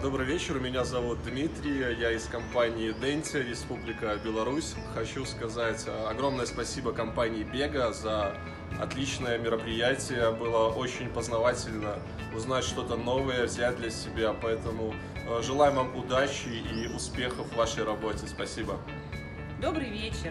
Добрый вечер, меня зовут Дмитрий, я из компании Dentia, Республика Беларусь. Хочу сказать огромное спасибо компании Бега за отличное мероприятие. Было очень познавательно узнать что-то новое, взять для себя, поэтому желаем вам удачи и успехов в вашей работе. Спасибо. Добрый вечер,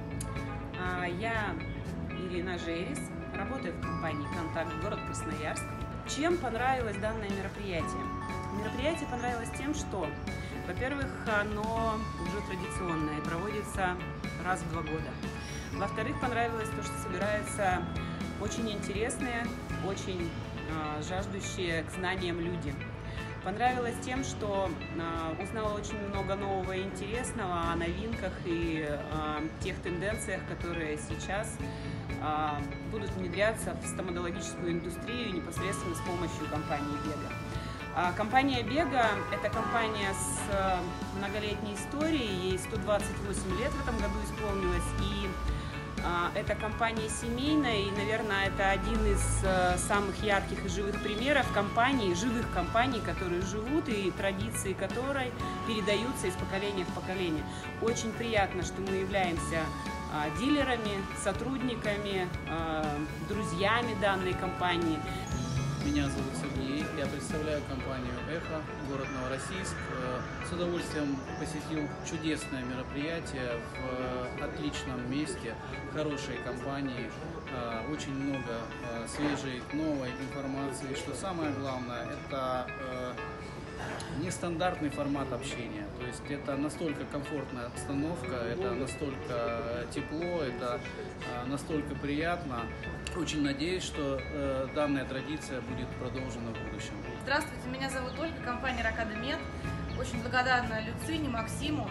я Ирина Жерис, работаю в компании «Контакт», город Красноярск. Чем понравилось данное мероприятие? Мероприятие понравилось тем, что, во-первых, оно уже традиционное и проводится раз в 2 года. Во-вторых, понравилось то, что собираются очень интересные, очень жаждущие к знаниям люди. Понравилось тем, что узнала очень много нового и интересного о новинках и тех тенденциях, которые сейчас будут внедряться в стоматологическую индустрию непосредственно с помощью компании Бега. Компания Бега – это компания с многолетней историей, ей 128 лет в этом году исполнилось, и эта компания семейная, и, наверное, это один из самых ярких и живых примеров живых компаний, которые живут и традиции которой передаются из поколения в поколение. Очень приятно, что мы являемся дилерами, сотрудниками, друзьями данной компании. Меня зовут Сергей, я представляю компанию «Эхо», город Новороссийск. С удовольствием посетил чудесное мероприятие в отличном месте, хорошей компании, очень много свежей, новой информации. Что самое главное, это нестандартный формат общения, то есть это настолько комфортная обстановка, это настолько тепло, это настолько приятно. Очень надеюсь, что данная традиция будет продолжена в будущем. Здравствуйте, меня зовут Ольга, компания Ракада Мед. Очень благодарна Люцине, Максиму,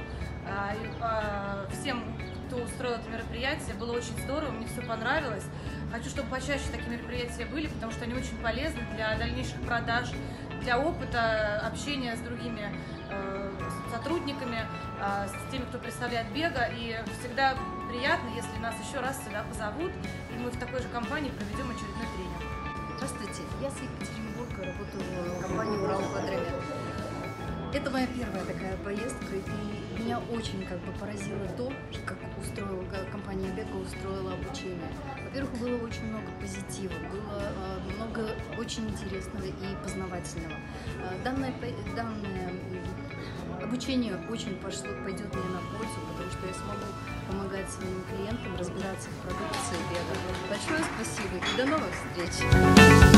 всем, кто устроил это мероприятие. Было очень здорово, мне все понравилось. Хочу, чтобы почаще такие мероприятия были, потому что они очень полезны для дальнейших продаж, для опыта общения с другими сотрудниками, с теми, кто представляет Бега. И всегда приятно, если нас еще раз сюда позовут, и мы в такой же компании проведем очередной тренинг. Здравствуйте, я с Екатеринбурга, работаю в компании «Уралквадромет». Это моя первая такая поездка, и меня очень поразило то, как компания Бега устроила обучение. Во-первых, было очень много позитива, было много очень интересного и познавательного. Данное обучение очень пойдет мне на пользу, потому что я смогу помогать своим клиентам разбираться в продукции Бега. Большое спасибо и до новых встреч!